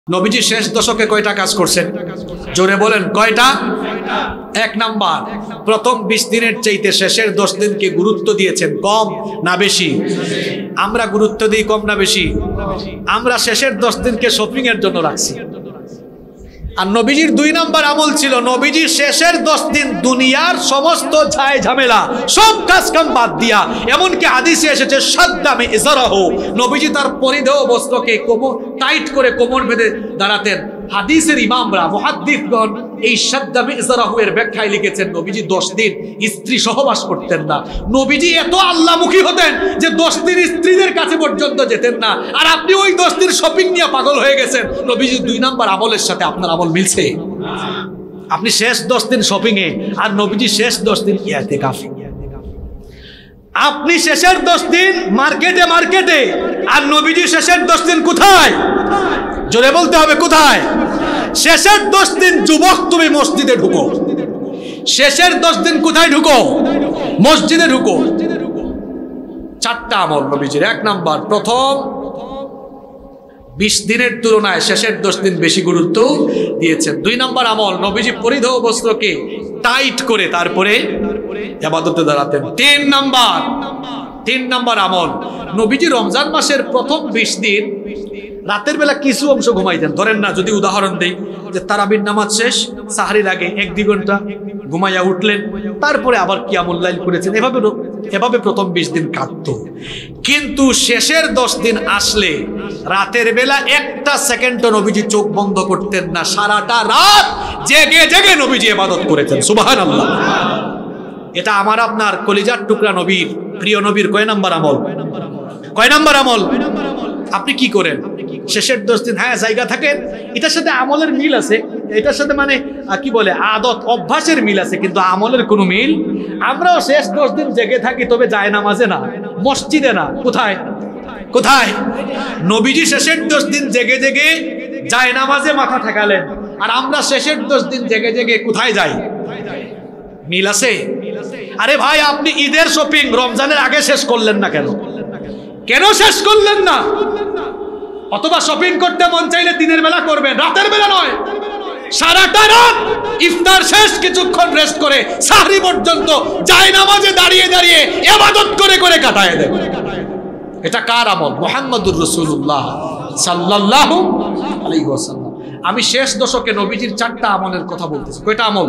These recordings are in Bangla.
নবীজি শেষ দশকে কয়টা কাজ করছেন? জোরে বলেন কয়টা? এক নাম্বার, প্রথম 20 দিনের চাইতে শেষের 10 দিনকে গুরুত্ব দিয়েছেন। কম না বেশি? আমরা গুরুত্ব দিই কম না বেশি? আমরা শেষের 10 দিনকে শপিং এর জন্য রাখছি। আর নবীজির 2 নাম্বার আমল ছিল, নবীজি শেষের 10 দিন দুনিয়ার সমস্ত ঝাই ঝামেলা সব কাজ কাম বাদ দিয়া, এমনকি হাদিসে এসেছে সাদ্দামে ইজারাহু, নবীজি তার পরিধেয় বস্ত্রকে টাইট করে কোমর বেঁধে দাঁড়াতেন। হাদিসের ইমামরা মুহাদ্দিসগণ এই সাদ্দামে ইজারাহু এর ব্যাখ্যায় লিখেছেন নবীজি 10 দিন স্ত্রী সহবাস করতেন না। নবীজি এত আল্লাহমুখী হতেন যে 10 দিন স্ত্রীদের কাছে পর্যন্ত যেতেন না। আর আপনি ওই 10 দিন শপিং নিয়ে পাগল হয়ে গেছেন। নবীজি 2 নাম্বার আমলের সাথে আপনার আমল মিলছে? আপনি শেষ 10 দিন শপিং এ, আর নবীজি শেষ 10 দিন ইতিকাফে। আপনি শেষের 10 দিন মার্কেটে, আর নবীজি শেষের 10 দিন কোথায়? জোরে বলতে হবে কোথায়? শেষের 10 দিন যুবক তুমি মসজিদে ঢুকো। শেষের 10 দিন কোথায় ঢুকো? মসজিদে ঢুকো। 4টা আমল নবীজির। 1 নাম্বার, প্রথম 20 দিনের তুলনায় শেষের 10 দিন বেশি গুরুত্ব দিয়েছেন। 2 নাম্বার আমল, নবীজি পরিধেয় বস্ত্রকে টাইট করে তারপরে ইবাদতে দাঁড়াতেন। 3 নাম্বার আমল, নবীজি রমজান মাসের প্রথম 20 দিন রাতের বেলা কিছু অংশ ঘুমাইতেন। ধরেন না, যদি উদাহরণ দেই যে তারাবির নামাজ শেষ, সাহরির আগে 1-2 ঘন্টা ঘুমাইয়া উঠলেন, তারপরে আবার কিয়ামুল লাইল করেছেন। এভাবে প্রথম 20 দিন কাটত। কিন্তু শেষের 10 দিন আসলে রাতের বেলা 1টা সেকেন্ডও নবীজি চোখ বন্ধ করতেন না। সারাটা রাত জেগে নবীজি ইবাদত করেছেন। সুবহানাল্লাহ। এটা আমার আপনার কলিজার টুকরা নবীর, প্রিয় নবীর কয় নাম্বার আমল? কয় নাম্বার আমল? আপনি কি করেন শেষের 10 দিন? হ্যাঁ, জায়গা থাকেন, এটার সাথে আমলের মিল আছে, এটার সাথে মানে কি বলে আদত অভ্যাসের মিল আছে, কিন্তু আমলের কোনো মিল। আমরাও শেষ 10 দিন জেগে থাকি, তবে যায় নামাজে না, মসজিদে না। কোথায়? নবীজি শেষের 10 দিন জেগে যায় নামাজে মাথা ঠেকালেন, আর আমরা শেষের 10 দিন জেগে কোথায় যাই? মিল আছে? আরে ভাই, আপনি ঈদের শপিং রমজানের আগে শেষ করলেন না কেন শেষ করলেন না? অথবা শপিং করতে মন চাইলে দিনের বেলা করবেন, রাতের বেলা নয়। সারাটা রাত ইফতার শেষ কিছুক্ষণ রেস্ট করে সাহরি পর্যন্ত যায় নামাজে দাঁড়িয়ে ইবাদত করে কাটায় দেন। এটা কার আমল? মুহাম্মদুর রাসূলুল্লাহ সাল্লাল্লাহু আলাইহি ওয়াসাল্লাম। আমি শেষ দশকে নবীজির 4টা আমলের কথা বলতেছি। কয়টা আমল?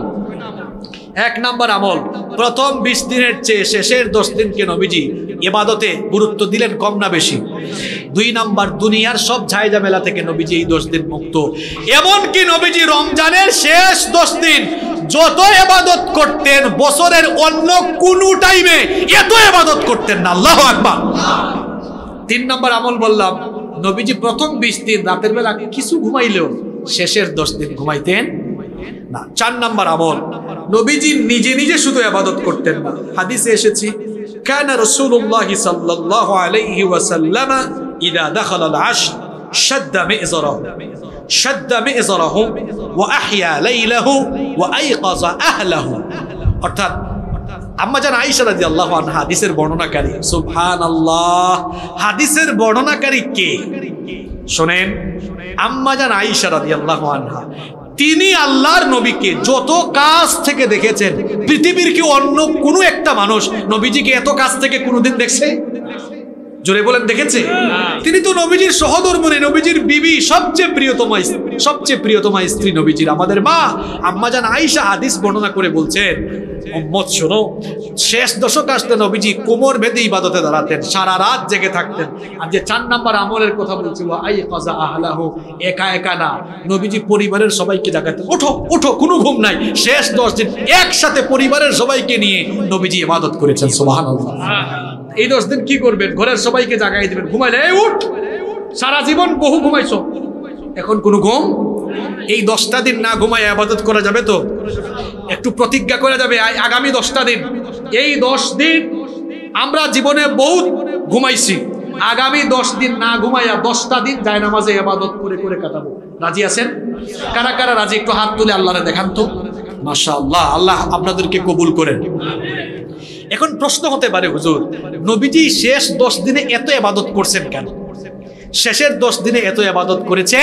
1 নাম্বার আমল, প্রথম 20 দিনের চেয়ে শেষের 10 দিনকে নবীজি ইবাদতে গুরুত্ব দিলেন। কম না বেশি? 2 নাম্বার, দুনিয়ার সব ঝামেলা থেকে নবীজি এই 10 দিন মুক্ত। এমনকি নবীজি রমজানের শেষ 10 দিন যত ইবাদত করতেন বছরের অন্য কোনো টাইমে এত ইবাদত করতেন না। আল্লাহু আকবার। 3 নাম্বার আমল বললাম, নবীজি প্রথম 20 দিন রাতের বেলা কিছু ঘুমাইলেও শেষের 10 দিন ঘুমাইতেন না। 4 নাম্বার আমল, নবীজি নিজে শুধু ইবাদত করতেন না। হাদিসে এসেছে, কানা রাসূলুল্লাহ সাল্লাল্লাহু আলাইহি ওয়াসাল্লাম ইযা দাখালা আল-আশর শাদ্দা মিযরাহু ওয়া আহইয়া লাইলাহু ওয়া আইকাযা আহলাহু। অর্থাৎ আম্মা জান আয়েশা রাদিয়াল্লাহু আনহা হাদিসের বর্ণনাকারী। সুবহানাল্লাহ। হাদিসের বর্ণনাকারী কে? শুনেন, আম্মা জান আয়েশা রাদিয়াল্লাহু আনহা, তিনি আল্লাহর নবীকে যত কাজ থেকে দেখেছেন, পৃথিবীর কি অন্য কোনো একটা মানুষ নবীজিকে এত কাজ থেকে কোনোদিন দেখছে? জোরে বলেন, দেখেছে? তিনি তো নবীজির সহধর্মিণী, নবীজির বিবি, সবচেয়ে প্রিয়তমা স্ত্রী নবীজির, আমাদের মা আম্মা জান আয়েশা হাদিস বর্ণনা করে বলছেন, উম্মত শোনো, শেষ দশক আসতে নবীজি কোমর বেঁধে ইবাদতে দাঁড়াতেন, সারা রাত জেগে থাকতেন। আর যে 4 নাম্বার আমলের কথা বলছিল, আইকাযা আহলাহু, একা না, নবীজি পরিবারের সবাইকে জাগাতেন। ওঠো, কোনো ঘুম নাই। শেষ 10 দিন একসাথে পরিবারের সবাইকে নিয়ে নবীজি ইবাদত করেছেন। সুবহানাল্লাহ। এই 10 দিন কি করবেন? ঘরের সবাইকে জাগাই দিবেন, ঘুমাইলে উঠ, সারা জীবন বহু ঘুমাইছো, এখন কোনো ঘুম? এই 10টা দিন না ঘুমায় ইবাদত করা যাবে তো? একটু প্রতিজ্ঞা করা যাবে, আগামী 10টা দিন, এই 10 দিন আমরা জীবনে বহুত ঘুমাইছি, আগামী 10 দিন না ঘুমাইয়া 10টা দিন যায় নামাজে ইবাদত করে কাটাবো। রাজি আছেন? কারা রাজি? একটু হাত তুলে আল্লাহরে দেখান তো। মাশাআল্লাহ, আল্লাহ আপনাদেরকে কবুল করেন। এখন প্রশ্ন হতে পারে, হুজুর, নবীজি শেষ 10 দিনে এত ইবাদত করছেন কেন? শেষের 10 দিনে এত ইবাদত করেছেন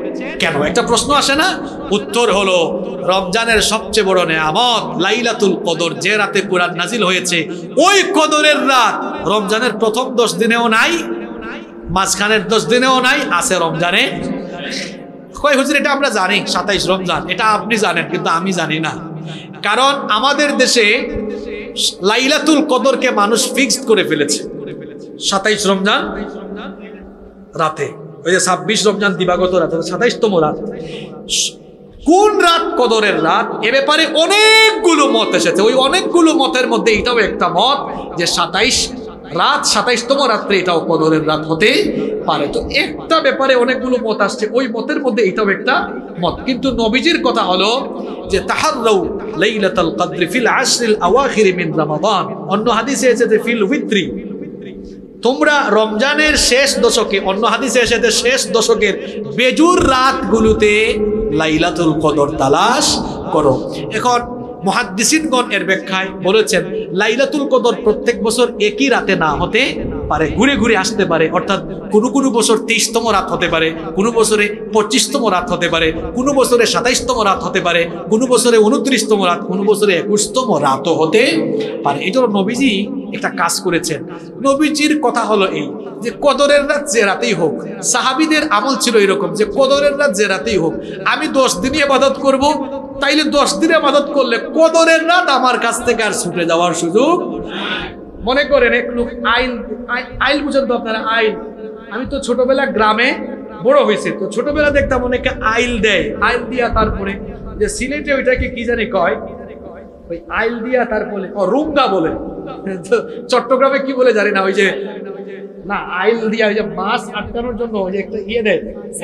কেন? একটা প্রশ্ন আসে না? উত্তর হলো রমজানের সবচেয়ে বড় নেয়ামত লাইলাতুল কদর, যে রাতে কুরআন নাজিল হয়েছে। ওই কদরের রাত রমজানের প্রথম 10 দিনেও নাই, মাঝখানের 10 দিনেও নাই, আছে রমজানে। কয় হুজুর এটা আমরা জানি 27 রমজান, এটা আপনি জানেন কিন্তু আমি জানি না। কারণ আমাদের দেশে লাইলাতুল কদরকে মানুষ ফিক্সড করে ফেলেছে 27 রমজান রাতে। ওই যে 26 রমজান দিবাগত রাত, 27তম রাত। কোন রাত কদরের রাত এ ব্যাপারে অনেকগুলো মত এসেছে। ওই অনেকগুলো মতের মধ্যে এটাও একটা মত যে 27 রাত, 27তম রাত্রে এটাও কদরের রাত হতে পারে। তো একটা ব্যাপারে অনেকগুলো মত আসছে, ওই মতের মধ্যে এটাও একটা মত। কিন্তু নবীজির কথা হলো যে তাহাররাউ লাইলাতুল কদর ফিল আশরিল আওয়াখির মিন রমাদান। অন্য হাদিসে এসেছে ফিল উইত্রি, তোমরা রমজানের শেষ দশকে, অন্য হাদিসে এসেছে শেষ দশকের বেজুর রাতগুলোতে লাইলাতুল কদর তালাশ করো। এখন মুহাদ্দিসিনগণ এর ব্যাখ্যায় বলেছেন লাইলাতুল কদর প্রত্যেক বছর একই রাতে না হতে পারে, ঘুরে ঘুরে আসতে পারে। অর্থাৎ কোনো বছর 23তম রাত হতে পারে, কোনো বছরে 25তম রাত হতে পারে, কোনো বছরে 27তম রাত হতে পারে, কোনো বছরে 29তম রাত, কোনো বছরে 21তম রাতও হতে পারে। এই জন্য নবীজি একটা কাজ করেছেন। নবীজির কথা হলো এই যে কদরের রাত যে রাতেই হোক, সাহাবীদের আমল ছিল এরকম যে কদরের রাত যে রাতেই হোক, আমি 10 দিনই ইবাদত করব, তাইলে 10 দিনে ইবাদত করলে কদরের রাত আমার কাছ থেকে আর ছুটে যাওয়ার সুযোগ। মনে করেন এক লোক আইল বুঝেন তো আপনারা? আইল, আমি তো ছোটবেলা গ্রামে বড় হয়েছে, তো ছোটবেলা দেখতাম অনেকে আইল দেয়, আইল দিয়া তারপরে যে সিলেটে ওইটাকে কি জানি কয়, ওই আইল দিয়া তারপরে রুঙ্গা বলে, চট্টগ্রামে কি বলে জানি না, ওই যে না আইল দিয়া ওই যে মাছ আটকানোর জন্য ওই যে একটা ইয়ে দেয়,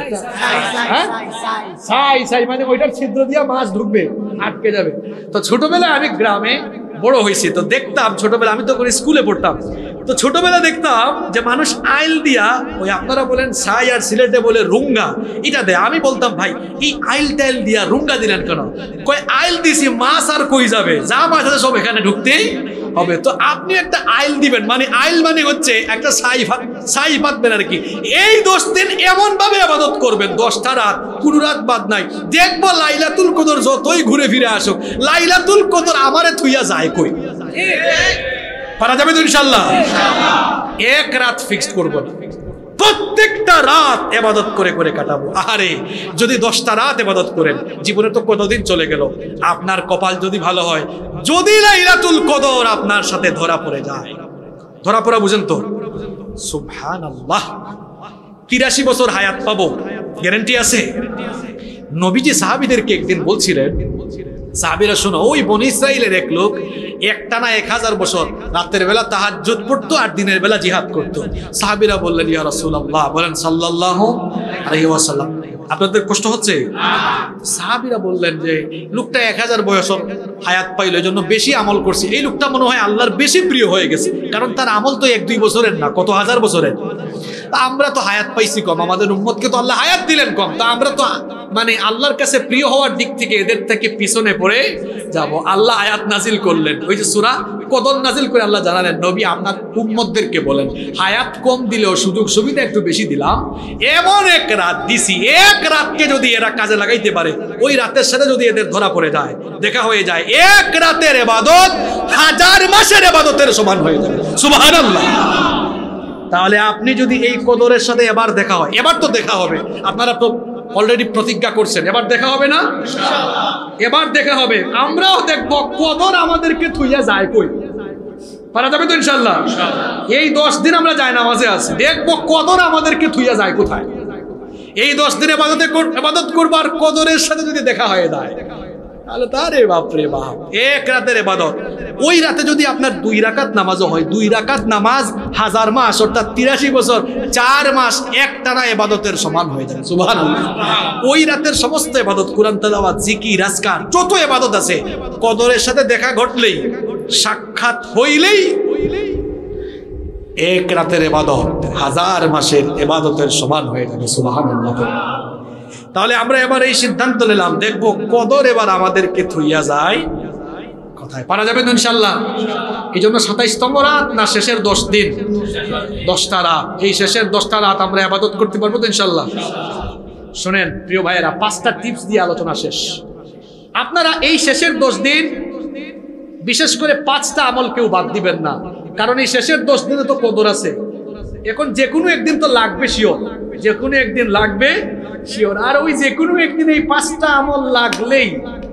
ছাই মানে ওইটার ছিদ্র দিয়া মাছ ঢুকবে, আটকে যাবে। তো ছোটবেলায় আমি গ্রামে বড় হয়েছি, তো দেখতাম ছোটবেলা, আমি তো করে স্কুলে পড়তাম, তো ছোটবেলা দেখতাম যে মানুষ আইল দিয়া, ওই আপনারা বলেন ছাই আর সিলেটে বলে রুঙ্গা, এটা দেয়। আমি বলতাম ভাই এই আইল টাইল দিয়া রুঙ্গা দিলেন কেন? কই আইল দিছি, মাছ আর কই যাবে, যা মাছ আছে সব এখানে ঢুকতেই হবে। তো আপনি একটা আইল দিবেন, মানে আইল মানে হচ্ছে একটা ছাই পাতবেন আর কি। এই 10 দিন এমন ভাবে ইবাদত করবেন, 10টা রাত, কোনো রাত বাদ নাই। দেখবো লাইলাতুল কদর যতই ঘুরে ফিরে আসুক, লাইলাতুল কদর আমারে থুইয়া যায় কই? পারা যাবে তো ইনশাআল্লাহ? এক রাত ফিক্সড করবো না, প্রত্যেকটা রাত ইবাদত করে করে কাটাবো। আরে যদি 10টা রাত ইবাদত করেন, জীবনে তো কতদিন চলে গেল। আপনার কপাল যদি ভালো হয়, যদি লাইলাতুল কদর আপনার সাথে ধরা পড়ে যায়, ধরা পড়া বুঝেন তো? সুবহানাল্লাহ, 83 বছর হায়াত পাবো, গ্যারান্টি আছে? নবীজি সাহাবীদেরকে একদিন বলছিলেন, সাহাবীরা শোনো, ওই বনী ইসরাইলের এক লোক একটানা 1000 বছর রাতের বেলা তাহাজ্জুদ পড়তো আর দিনের বেলা জিহাদ করতো। সাহাবীরা বললেন ইয়া রাসূলুল্লাহ, বলেন সাল্লাল্লাহু আলাইহি ওয়াসাল্লাম, আপনাদের কষ্ট হচ্ছে? সাহাবীরা বললেন যে লোকটা 1000 বছর হায়াত পাইল, এজন্য বেশি আমল করছে, এই লোকটা মনে হয় আল্লাহর বেশি প্রিয় হয়ে গেছে, কারণ তার আমল তো 1-2 বছরের না, কত হাজার বছরের। আমরা তো হায়াত পাইছি কম, আমাদের উম্মতকে তো আল্লাহ হায়াত দিলেন কম, তা আমরা তো মানে আল্লাহর কাছে প্রিয় হওয়ার দিক থেকে এদের থেকে পিছনে পড়ে যাব। আল্লাহ আয়াত নাজিল করলেন, ওই যে সূরা কদর নাজিল করে আল্লাহ জানালেন নবী আপনার উম্মতদেরকে বলেন, হায়াত কম দিলেও সুযোগ সুবিধা একটু বেশি দিলাম, এমন এক রাত দিছি, এক রাতকে যদি এরা কাজে লাগাইতে পারে, ওই রাতের সাথে যদি এদের ধরা পড়ে যায়, দেখা হয়ে যায়, এক রাতের ইবাদত 1000 মাসের ইবাদতের সমান হয়ে যাবে। সুবহানাল্লাহ। তাহলে আপনি যদি এই কদরের সাথে এবার দেখা হয়, এবার তো দেখা হবে, আপনারা তো অলরেডি প্রতিজ্ঞা করছেন, এবার দেখা হবে না? ইনশাআল্লাহ এবার দেখা হবে। আমরাও দেখব কদর আমাদেরকে থুইয়া যায় কই। পারা যাবে তো ইনশাআল্লাহ? এই 10 দিন আমরা যায় নামাজে আছি, দেখব কদর আমাদেরকে থুইয়া যায় কোথায়। এই 10 দিন ইবাদত করব আর কদরের সাথে যদি দেখা হয়ে যায়, তাহলে তারে বাপরে বাপ, এক রাতের ইবাদত। ওই রাতে যদি আপনার 2 রাকাত নামাজও হয়, 2 রাকাত নামাজ 1000 মাস, অর্থাৎ 83 বছর 4 মাস একটানা ইবাদতের সমান হয়ে যাবে। সুবহানাল্লাহ। ওই রাতের সমস্ত ইবাদত, কুরআন তেলাওয়াত, জিকির, আজকার, যত ইবাদত আছে, কদরের সাথে দেখা ঘটলেই, সাক্ষাৎ হইলেই এক রাতের ইবাদত 1000 মাসের ইবাদতের সমান হয়ে যাবে। সুবহানাল্লাহ। তাহলে আমরা এবার এই সিদ্ধান্ত নিলাম, দেখবো কদর এবার আমাদেরকে থুইয়া যায় কোথায়। পারা যাবে তো ইনশাআল্লাহ? এই জন্য 27তম রাত না শেষের 10 দিন? 10টা রাত। এই শেষের 10টা রাত আমরা ইবাদত করতে পারবো তো ইনশাআল্লাহ? শুনেন প্রিয় ভাইয়েরা, 5টা টিপস দিয়ে আলোচনা শেষ। আপনারা এই শেষের 10 দিন বিশেষ করে 5টা আমল কেউ বাদ দিবেন না, কারণ এই শেষের 10 দিনে তো কদর আছে। এখন যে কোনো একদিন তো লাগবে শিওর, যে কোনো একদিন লাগবে শিওর। আর ওই যে কোনো একদিন এই 5টা আমল লাগলেই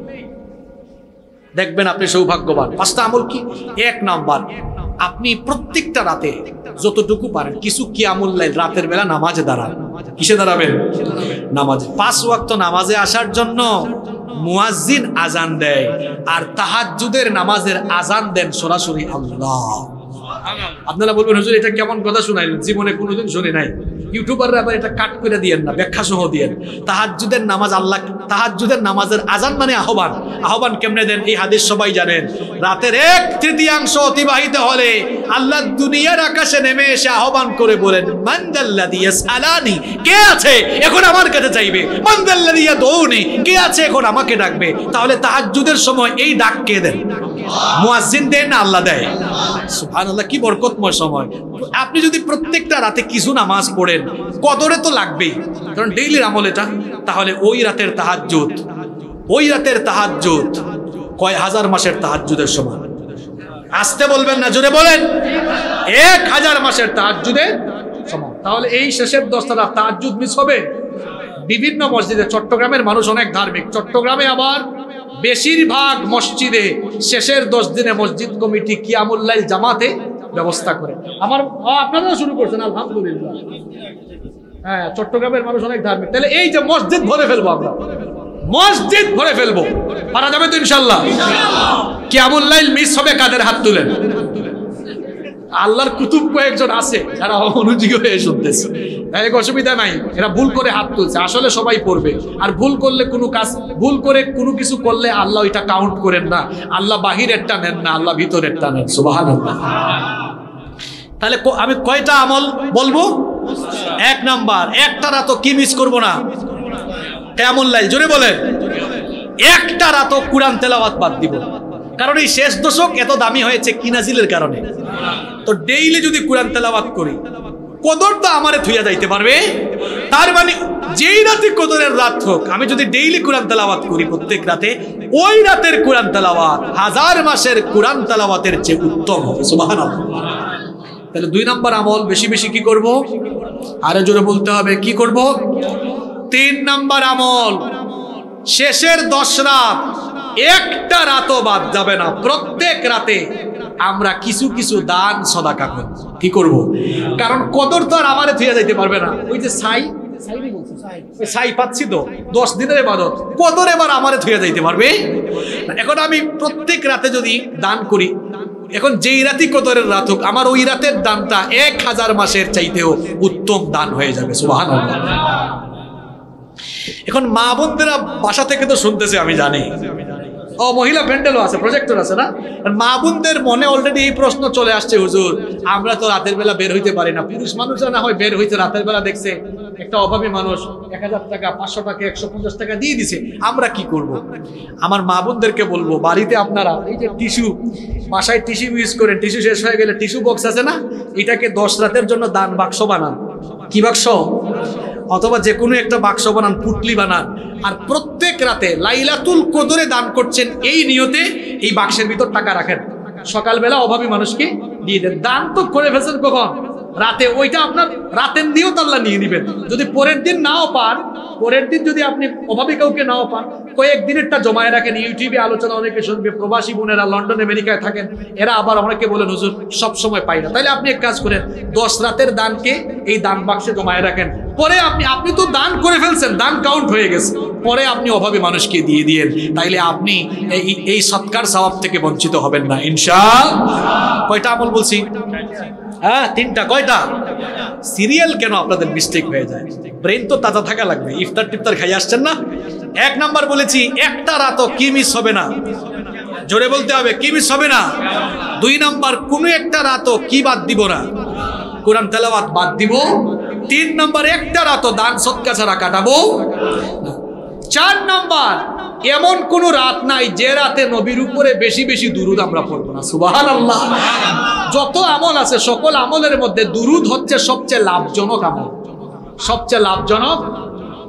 দেখবেন আপনি সৌভাগ্যবান। 5টা আমল কি? 1 নাম্বার, আপনি প্রত্যেকটা রাতে যতটুকু পারেন কিছু কিয়ামুল লাইল রাতের বেলা নামাজে দাঁড়ান। কিসে দাঁড়াবেন? নামাজে। 5 ওয়াক্ত নামাজে আসার জন্য মুয়াজ্জিন আজান দেয়, আর তাহাজ্জুদের নামাজের আজান দেন সরাসরি আল্লাহ। আপনারা বলবেন হুজুর এটা কেমন কথা শুনাইলেন, জীবনে কোনোদিন শুনি নাই। ইউটিউবাররা আবার এটা কাট করে দিয়েন না, ব্যাখ্যা সহ দিয়েন। তাহাজ্জুদের নামাজ আল্লাহ, তাহাজ্জুদের নামাজের আজান মানে আহ্বান। আহ্বান কেমনে দেন এই হাদিস সবাই জানেন। রাতের 1/3 অতিবাহিত হলে আল্লাহ দুনিয়ার আকাশে নেমে এসে আহ্বান করে বলেন, মান যাল্লাযী ইয়াসআলানি, কে আছে এখন আমার কাছে চাইবে, মান যাল্লাযী ইয়াদউনি, কে আছে এখন আমাকে ডাকবে। তাহলে তাহাজ্জুদের সময় এই ডাক কে দেন? মুয়াজ্জিন দেন না আল্লাহ দেয়? সুবহানাল্লাহ, কি বরকতময় সময়। আপনি যদি প্রত্যেকটা রাতে কিছু নামাজ পড়েন, কদরে তো লাগবেই, কারণ ডেইলির আমল এটা। তাহলে ওই রাতের তাহাজ্জুদ, ওই রাতের তাহাজ্জুদ কয় হাজার মাসের তাহাজ্জুদের সমান। আসতে বলবেন না, জোরে বলেন, 1000 মাসের তাহাজ্জুদের সমান। তাহলে এই শেষের 10টা রাত তাহাজ্জুদ মিস হবে বিভিন্ন মসজিদে। চট্টগ্রামের মানুষ অনেক ধার্মিক, চট্টগ্রামে আবার বেশিরভাগ মসজিদে শেষের 10 দিনে মসজিদ কমিটি কিয়ামুল লাইল জামাতে ব্যবস্থা করে। আপনারা শুরু করছেন, আলহামদুলিল্লাহ। হ্যাঁ, চট্টগ্রামের মানুষ অনেক ধার্মিক। তাহলে এই যে মসজিদ ভরে ফেলবো, আমরা মসজিদ ভরে ফেলবো, পারা যাবে তো ইনশাল্লাহ? কিয়ামুল লাইল মিস হবে কাদের? হাত তুলেন। আল্লাহর কুতুব কয়েকজন আছে যারা অনুযোগী হয়ে শুনতেছে, এক অসুবিধা নাই, এরা ভুল করে হাত তুলছে। আসলে সবাই পড়বে, আর ভুল করলে কোনো কাজ, ভুল করে কোনো কিছু করলে আল্লাহ এটা কাউন্ট করেন না। আল্লাহ বাহিরেরটা নেন না, আল্লাহ ভিতরেরটা নেন। সুবহানাল্লাহ। তাহলে আমি কয়টা আমল বলবো? 1 নাম্বার, একটা রাতও কি মিস করবো না? কিয়ামুল লাইল, জোরে বলেন। একটা রাতও কুরআন তেলাওয়াত বাদ দিব, কারণ এই শেষ দশক এত দামি হয়েছে কি নাজিলের কারণে। তো ডেইলি যদি কুরআন তেলাওয়াত করি, কদর তো আমারে থুইয়া যাইতে পারবে। তার মানে যেই রাতে কদরের রাত হোক, আমি যদি ডেইলি কুরআন তেলাওয়াত করি প্রত্যেক রাতে, ওই রাতের কুরআন তেলাওয়াত 1000 মাসের কুরআন তেলাওয়াতের চেয়ে উত্তম হবে। সুবহানাল্লাহ। তাহলে 2 নাম্বার আমল বেশি বেশি কি করব? আরে জোরে বলতে হবে, কি করব? 3 নাম্বার আমল, শেষের 10 রাত একটা রাতও বাদ যাবে না। প্রত্যেক রাতে আমরা কিছু কিছু দান সদাকা করব। কি করব? কারণ কদর তো আর আমারে থুইয়া যাইতে পারবে না। ওই যে ছাই পাচ্ছি তো 10 দিনের ইবাদত, কদর এবার আমারে থুইয়া যাইতে পারবে। এখন আমি প্রত্যেক রাতে যদি দান করি, এখন যেই রাতি কদরের রাত হোক, আমার ওই রাতের দানটা 1000 মাসের চাইতেও উত্তম দান হয়ে যাবে। সুবহানাল্লাহ। এখন মা বোনদেরা বাসা থেকে তো শুনতেছে, আমি জানি। ও মহিলা প্যান্ডেলও আছে, প্রজেক্টর আছে না? মা বোনদের মনে অলরেডি এই প্রশ্ন চলে আসছে, হুজুর আমরা তো রাতের বেলা বের হইতে পারি না। পুরুষ মানুষরা না হয় বের হইতে, রাতের বেলা দেখছে একটা অভাবী মানুষ 1000 টাকা, 500 টাকা, 150 টাকা দিয়ে দিছে, আমরা কি করব? আমার মা বোনদেরকে বলবো, বাড়িতে আপনারা এই যে টিস্যু, বাসায় টিস্যু ইউজ করেন, টিস্যু শেষ হয়ে গেলে টিস্যু বক্স আছে না, এটাকে 10 রাতের জন্য দান বাক্স বানান। কি বাক্স? অথবা যে কোনো একটা বাক্স বানান, পুটলি বানান, আর প্রত্যেক রাতে লাইলাতুল কদরে দান করছেন এই নিয়তে এই বাক্সের ভিতর টাকা রাখেন। সকালবেলা অভাবী মানুষকে দিয়ে দেন। দান তো করে ফেলছেন কখন? রাতে। ওইটা আপনার রাতের নিয়ত আল্লাহ নিয়ে নেবেন। যদি পরের দিন নাও পান, পরের দিন যদি আপনি অভাবী কাউকে নাও পান, কয়েকদিনেরটা জমায় রাখেন। ইউটিউবে আলোচনা অনেকে শুনবে, প্রবাসী বোনেরা লন্ডন আমেরিকায় থাকেন, এরা আবার অনেকে বলেন হুজুর সব সময় পাই না। তাইলে আপনি এক কাজ করেন, 10 রাতের দানকে এই দান বাক্সে জমায় রাখেন। পরে আপনি তো দান করে ফেলছেন, দান কাউন্ট হয়ে গেছে, পরে আপনি অভাবী মানুষকে দিয়ে দিয়েন। তাইলে আপনি এই সৎকার সওয়াব থেকে বঞ্চিত হবেন না ইনশাআল্লাহ। কয়টা আমল বলছি? হ্যাঁ, 3টা। কয়টা? সিরিয়াল কেন আপনাদের মিস্টেক হয়ে যায়? ব্রেন তো তাজা থাকা লাগবে। ইফতার টিফতার খাই আসছেন না? 1 নাম্বার বলেছি, একটা রাতও কি মিস হবে না? জোরে বলতে হবে, কি মিস হবে না? 2 নাম্বার, কোনো একটা রাতও কি বাদ দিব না? কোরআন তেলাওয়াত বাদ দিব। 3 নাম্বার, একটা রাতও দান সদকা ছাড়া কাটাবো না। 4 নাম্বার, এমন কোন রাত নাই যে রাতে নবীর উপরে বেশি বেশি দুরুদ আমরা পড়বো না। সুবহানাল্লাহ। যত আমল আছে সকল আমলের মধ্যে দুরুদ হচ্ছে সবচেয়ে লাভজনক আমল। সবচেয়ে লাভজনক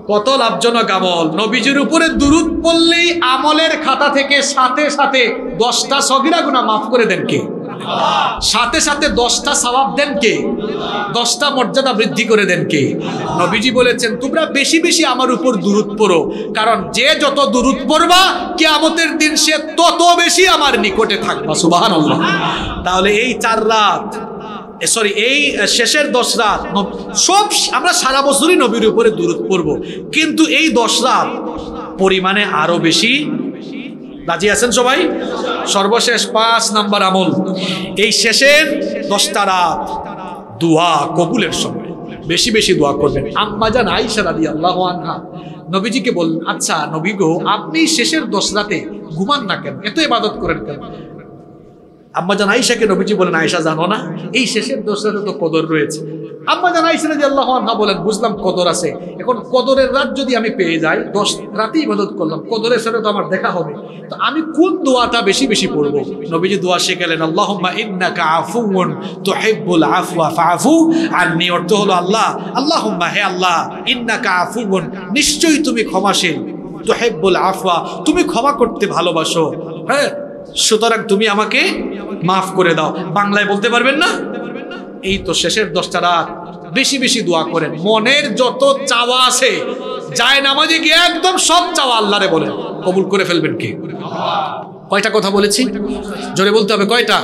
কত লাভজনক আমল। নবীজির উপরে দুরূদ পড়লেই আমলের খাতা থেকে সাথে সাথে 10টা সগীরা গুনাহ মাফ করে দেন কে? সাথে সাথে 10টা সওয়াব দেন কে? 10টা মর্যাদা বৃদ্ধি করে দেন কে? নবীজি বলেছেন তোমরা বেশি বেশি আমার উপর দুরূদ পড়ো, কারণ যে যত দুরূদ পড়বা কিয়ামতের দিন সে তত বেশি আমার নিকটে থাকবা। সুবহানাল্লাহ। তাহলে এই 4 রাত, সরি এই শেষের 10 রাত সব আমরা সারা বছরই নবীর উপরে দুরূদ পড়ব, কিন্তু এই 10 রাত পরিমাণে আরো বেশি। রাজি আছেন সবাই? সর্বশেষ 5 নাম্বার আমল, এই শেষের 10টা রাত দোয়া কবুলের সময় বেশি বেশি দোয়া করবেন। আম্মা জান আয়েশা রাদিয়াল্লাহু আনহা নবীজিকে বললেন, আচ্ছা নবী গো, আপনি শেষের 10 রাতে ঘুমান না কেন, এত ইবাদত করেন কেন? আম্মা জান আয়েশাকে নবীজি বলেন, আয়েশা জানো না এই শেষের 10 রাতে তো কদর রয়েছে? আম্মা জান আয়েশা রাদিয়াল্লাহু আনহা বলেন, বুঝলাম কদর আছে, এখন কদরের রাত যদি আমি পেয়ে যাই, 10 রাতেই ইবাদত করলাম, কদরের সাথে তো আমার দেখা হবে, তো আমি কোন দোয়াটা বেশি বেশি পড়বো? নবীজি দোয়া শেখালেন, আল্লাহুম্মা ইন্নাকা আফুউন তুহিব্বুল আফওয়া ফাআফু আন্নী। অর্থ হলো আল্লাহ, আল্লাহুম্মা হে আল্লাহ, ইন্নাকা আফুউন নিশ্চয়ই তুমি ক্ষমাশীল, তুহিব্বুল আফওয়া তুমি ক্ষমা করতে ভালোবাসো, হ্যাঁ সুতরাং তুমি আমাকে মাফ করে দাও। বাংলায় বলতে পারবেন না? এই তো শেষের 10টা রাত বেশি বেশি দোয়া করেন, মনের যত চাওয়া আছে যায় নামাজে গিয়ে একদম সব চাওয়া আল্লাহরে বলেন, কবুল করে ফেলবেন কে? কয়টা কথা বলেছি? জোরে বলতে হবে, কয়টা?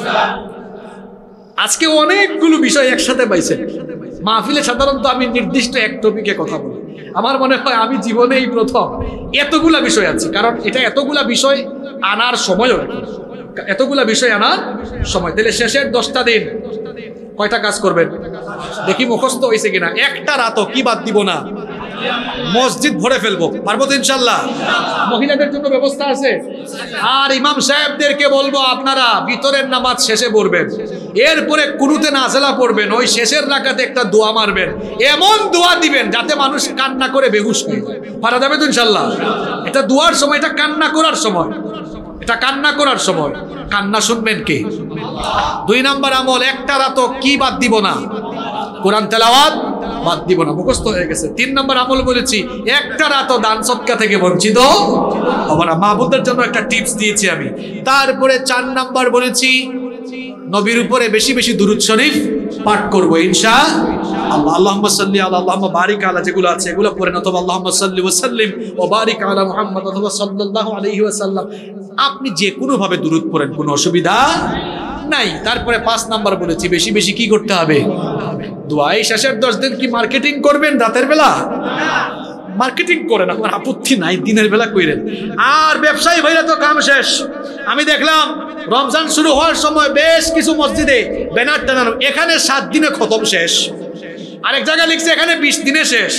আজকে অনেকগুলো বিষয় একসাথে পাইছেন। মাহফিলে সাধারণত আমি নির্দিষ্ট এক টপিকে কথা বলি, আমার মনে হয় আমি জীবনে এই প্রথম এতগুলা বিষয় আছে, কারণ এটা এতগুলা বিষয় আনার সময়ও, এতগুলা বিষয় আনার সময়। তাহলে শেষের 10টা দিন কয়টা কাজ করবেন দেখি, মুখস্থ হয়েছে কিনা। একটা রাতও কি বাদ দিব না, মসজিদ ভরে ফেলবো, পারবো তো ইনশাল্লাহ? মহিলাদের জন্য ব্যবস্থা আছে। আর ইমাম সাহেবদেরকে বলবো আপনারা ভিতরের নামাজ শেষে পড়বেন, এরপরে কুনুতে নাজেলা পড়বেন, ওই শেষের রাকাতে একটা দোয়া মারবেন, এমন দোয়া দিবেন যাতে মানুষ কান্না করে বেহুশ হয়ে যায়। পারা যাবে তো ইনশাল্লাহ? এটা দোয়ার সময়, এটা কান্না করার সময়, এটা কান্না করার সময়। কান্না শুনবেন কে? 2 নাম্বার আমল, একটা রাতও কি বাদ দিব না, কোরআন তেলাওয়াত বাদ দিব না, মুখস্থ হয়ে গেছে। 3 নাম্বার আমল বলেছি, একটা রাতও দান সদকা থেকে বঞ্চিত হবে না। মাহবুবদের জন্য একটা টিপস দিয়েছি আমি। তারপরে 4 নাম্বার বলেছি, নবীর উপরে বেশি বেশি দুরূদ শরীফ পাঠ করবো ইনশাআল্লাহ। আল্লাহুম্মা সাল্লি আলা, আল্লাহুম্মা বারিক আলা যেগুলো আছে এগুলো পড়েন, অথবা আল্লাহুম্মা সাল্লি ওয়া সাল্লিম ওয়া বারিক আলা মুহাম্মদ অথবা সাল্লাল্লাহু আলাইহি ওয়াসাল্লাম, আপনি যে কোনো ভাবে দুরূদ পড়েন, কোনো অসুবিধা নাই। তারপরে 5 নাম্বার বলেছি, বেশি বেশি কি করতে হবে? দোয়া। এই শেষের 10 দিন কি মার্কেটিং করবেন রাতের বেলা? মার্কেটিং করেন, আমার আপত্তি নাই, দিনের বেলা কইরেন। আর ব্যবসায়ী ভাইরা তো কাম শেষ। আমি দেখলাম রমজান শুরু হওয়ার সময় বেশ কিছু মসজিদে ব্যানার টানানো, এখানে 7 দিনে খতম শেষ, আরেক জায়গায় লিখছে এখানে 20 দিনে শেষ।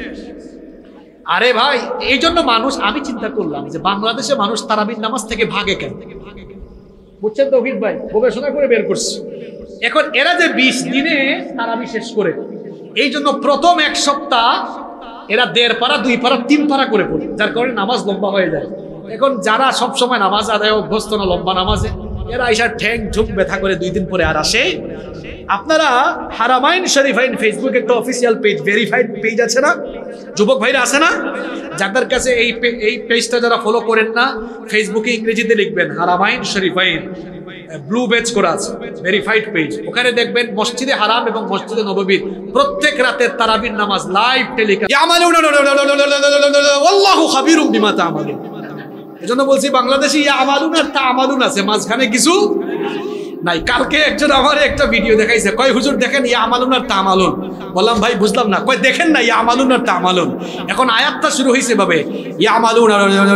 আরে ভাই, এই জন্য মানুষ, আমি চিন্তা করলাম যে বাংলাদেশে মানুষ তারাবির নামাজ থেকে ভাগে কেন, বুঝছেন তৌহিদ ভাই? গবেষণা করে বের করছি। এখন এরা যে 20 দিনে তারাবি শেষ করে, এই জন্য প্রথম 1 সপ্তাহ এরা 1.5 পারা 2 পারা 3 পারা করে পড়ে, যার কারণে নামাজ লম্বা হয়ে যায়। এখন যারা সব সময় নামাজ আদায় অভ্যস্ত না লম্বা নামাজে, এরা আইসা ঠ্যাং ঠুক ব্যথা করে 2 দিন পরে আর আসে। আপনারা হারামাইন শরীফাইন ফেসবুকে একটা অফিসিয়াল পেজ, ভেরিফাইড পেজ আছে না, যুবক ভাইরা আছে না, যাদের কাছে এই পেজটা যারা ফলো করেন না, ফেসবুকে ইংরেজিতে লিখবেন হারামাইন শরীফাইন, ব্লু বেজ করা আছে, ভেরিফাইড পেজ। ওখানে দেখবেন মসজিদে হারাম এবং মসজিদে নববীর প্রত্যেক রাতের তারাবির নামাজ লাইভ টেলিকাস্ট। আল্লাহু খাবীরুম বিমা তা'মালুন। এজন্য বলছি বাংলাদেশে ইয়ামালুন আর তা'মালুন আছে, মাঝখানে কিছু নাই। কালকে একজন আমার একটা ভিডিও দেখাইছে, কয় হুজুর দেখেন ইয়ামালুন আর তা'মালুন। বললাম ভাই বুঝলাম না, কয় দেখেন না ইয়ামালুন আর তা'মালুন। এখন আয়াতটা শুরু হইছে ভাবে ইয়ামালুন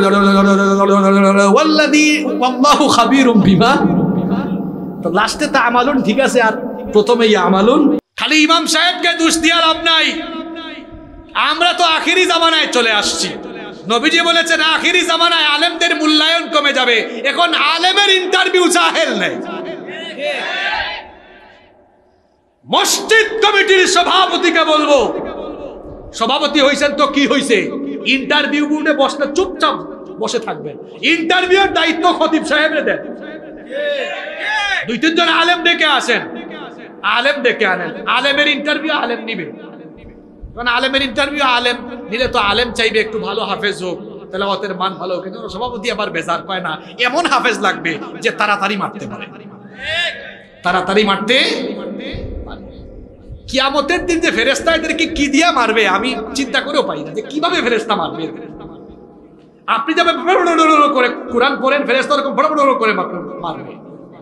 ওয়াল্লাযী আল্লাহু খাবীরুম বিমা, তো লাস্টে তা'মালুন ঠিক আছে, আর প্রথমে ইয়ামালুন। খালি ইমাম সাহেবকে দোষ দিয়া লাভ নাই, আমরা তো আখিরি জামানায় চলে আসছি। নবীজি বলেছেন আখিরি জামানায় আলেমদের মূল্যায়ন কমে যাবে। এখন আলেমের ইন্টারভিউ জাহেল নেই। মসজিদ কমিটির সভাপতিকে বলবো, সভাপতি হইছেন তো কি হইছে, ইন্টারভিউ বোর্ডে বসলে চুপচাপ বসে থাকবেন, ইন্টারভিউর দায়িত্ব খতিব সাহেবের দেন। 2-3 জন আলেম ডেকে আসেন, আলেম ডেকে আনেন, আলেমের ইন্টারভিউ আলেম নিবে। কারণ আলেমের ইন্টারভিউ, আলেম নিলে তো আলেম চাইবে একটু ভালো হাফেজ হোক, তেলাওয়াতের মান ভালো হোক। কিন্তু সভাপতি আবার বেজার পায় না, এমন হাফেজ লাগবে যে তাড়াতাড়ি মারতে পারে, তাড়াতাড়ি মারতে পারবে। কিয়ামতের দিন যে ফেরেশতা এদেরকে কি দিয়া মারবে আমি চিন্তা করেও পাই না যে কিভাবে ফেরেশতা মারবে। আপনি যাবে করে কোরআন পড়েন, ফেরেশতা এরকম বড় বড় করে মারবে।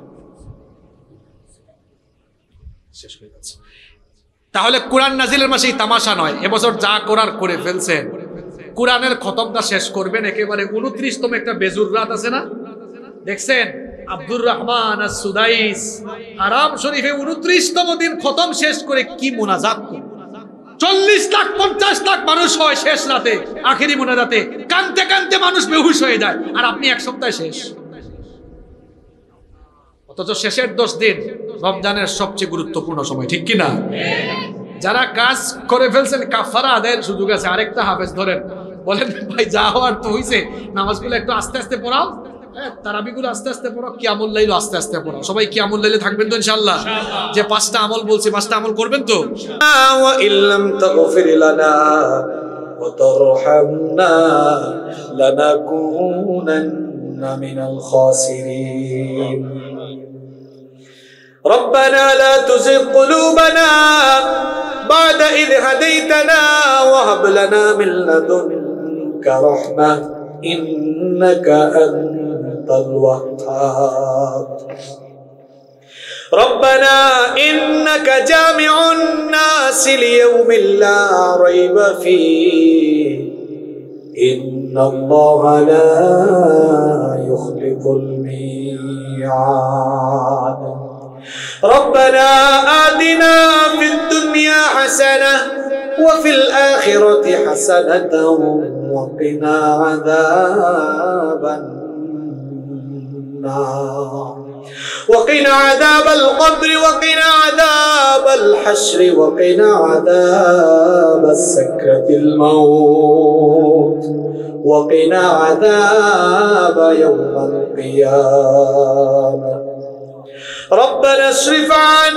শেষ হয়ে যাচ্ছে। তাহলে কোরআন নাজিলের মাসেই তামাশা নয়, এবছর যা করার করে ফেলছেন। কোরআনের খতমটা শেষ করবেন একেবারে 29তম একটা বেজুর রাত আছে না, দেখছেন আব্দুর রহমান আস-সুদাইস হারাম শরীফে 29তম দিন খতম শেষ করে কি মুনাজাত করে। 40 লাখ 50 লাখ মানুষ হয় শেষ রাতে আখেরি মুনাজাতে, কানতে কানতে মানুষ বেহুশ হয়ে যায়, আর আপনি এক সপ্তাহে শেষ। অথচ শেষের 10 দিন রমজানের সবচেয়ে গুরুত্বপূর্ণ সময়, ঠিক কি না? যারা কাজ করে ফেলছেন কাফারা আদায়ের সুযোগ আছে। আরেকটা হাফেজ ধরেন, বলেন ভাই যা হওয়ার তো হইছে, নামাজগুলো একটু আস্তে আস্তে পড়াও, তারাবিগুলো আস্তে আস্তে পড়াও, কিয়ামুল লাইল আস্তে আস্তে পড়াও। সবাই কিয়ামুল লাইলে থাকবেন তো ইনশাআল্লাহ? যে 5টা আমল বলছি 5টা আমল করবেন তো? ওয়া ইল্লাম তাগফির লানা ওয়া তারহামনা লানাকুনান্না মিনাল খাসিরিন। ربنا لا تزغ قلوبنا بعد إذ هديتنا وهب لنا من لدنك رحمة إنك أنت الوهاب. ربنا إنك جامع الناس ليوم لا ريب فيه إن الله لا يخلف الميعاد. ربنا آتنا في الدنيا حسنة وفي الآخرة حسنة وقنا عذاب النار وقنا عذاب القبر وقنا عذاب الحشر وقنا عذاب السكرة الموت وقنا عذاب يوم القيامة. ربنا اصرف